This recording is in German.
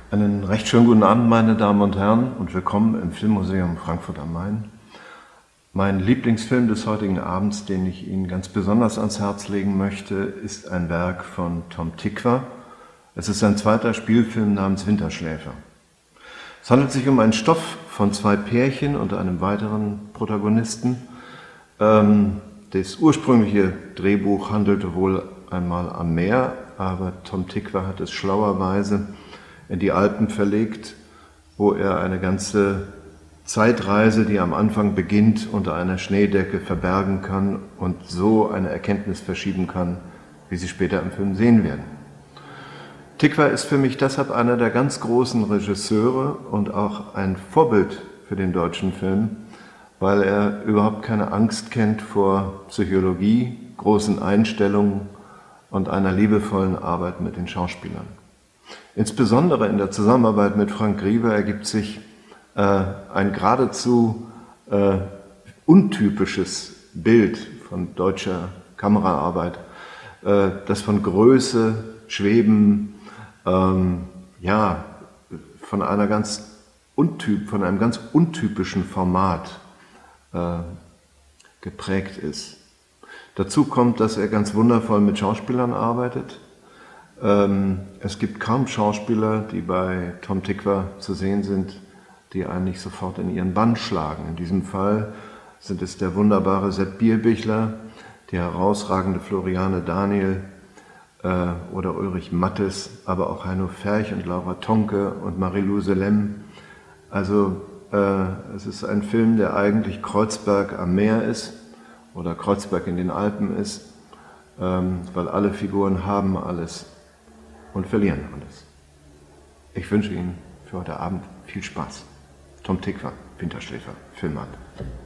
Einen recht schönen guten Abend, meine Damen und Herren, und willkommen im Filmmuseum Frankfurt am Main. Mein Lieblingsfilm des heutigen Abends, den ich Ihnen ganz besonders ans Herz legen möchte, ist ein Werk von Tom Tykwer. Es ist sein zweiter Spielfilm namens Winterschläfer. Es handelt sich um einen Stoff von zwei Pärchen und einem weiteren Protagonisten. Das ursprüngliche Drehbuch handelte wohl einmal am Meer, aber Tom Tykwer hat es schlauerweise in die Alpen verlegt, wo er eine ganze Zeitreise, die am Anfang beginnt, unter einer Schneedecke verbergen kann und so eine Erkenntnis verschieben kann, wie Sie später im Film sehen werden. Tykwer ist für mich deshalb einer der ganz großen Regisseure und auch ein Vorbild für den deutschen Film, weil er überhaupt keine Angst kennt vor Psychologie, großen Einstellungen und einer liebevollen Arbeit mit den Schauspielern. Insbesondere in der Zusammenarbeit mit Frank Griever ergibt sich ein geradezu untypisches Bild von deutscher Kameraarbeit, das von Größe, Schweben, von einem ganz untypischen Format geprägt ist. Dazu kommt, dass er ganz wundervoll mit Schauspielern arbeitet. Es gibt kaum Schauspieler, die bei Tom Tykwer zu sehen sind, die einen nicht sofort in ihren Bann schlagen. In diesem Fall sind es der wunderbare Sepp Bierbichler, die herausragende Floriane Daniel oder Ulrich Mattes, aber auch Heino Ferch und Laura Tonke und Marilou Selem. Also es ist ein Film, der eigentlich Kreuzberg am Meer ist oder Kreuzberg in den Alpen ist, weil alle Figuren haben alles und verlieren alles. Ich wünsche Ihnen für heute Abend viel Spaß. Tom Tykwer, Winterschläfer, Filmabend.